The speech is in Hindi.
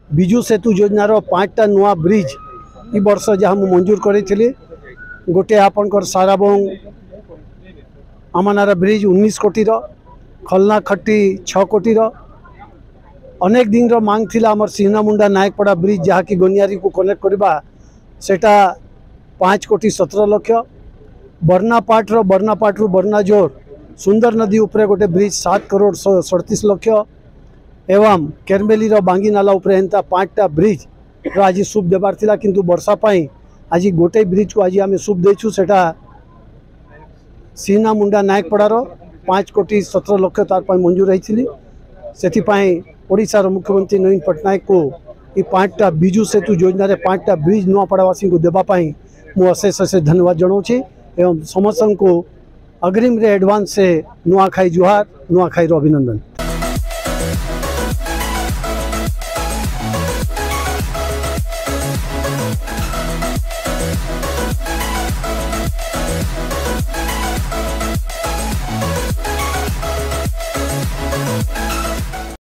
विजु सेतु योजनार 5टा नुआ ब्रिज इ वर्ष जहाँ मंजूर करी। गोटे आपणकर साराबोंग आमानारा ब्रिज 19 कोटीर, खलना खट्टी 6 कोटीर। अनेक दिन रो मांग थिला हमर सिहनामुंडा नायकपड़ा ब्रिज जहाँ की गनियारी को कनेक्ट करबा सेटा 5 कोटी 17 लक्ष। बर्नापाट रु बर्नाजोर सुंदर नदी उपरे गोटे ब्रिज 7 करोड़ 37 लक्ष। एवं केरमेली बांगी नाला उपरे एंता 5टा ब्रिज रो आज सूप देबार थिला, किंतु वर्षा पाई आज गोटे ब्रिज को आज आम सूप देचु। सेटा सिहनामुंडा नायकपड़ार 5 कोटी 17 लक्ष तार पाई मंजूर होइथिली। सेथिपाई ओडिशार मुख्यमंत्री नवीन पट्टनायक को ये 5टा विजु सेतु योजना रे 5टा ब्रिज नुआपड़ावासी को देवाई मुझे अशेष अशेष धन्यवाद जनाऊँ। एवं समस्त को अग्रिम रे एडवांस से नुआखाई जुहार, नुआखाई अभिनंदन।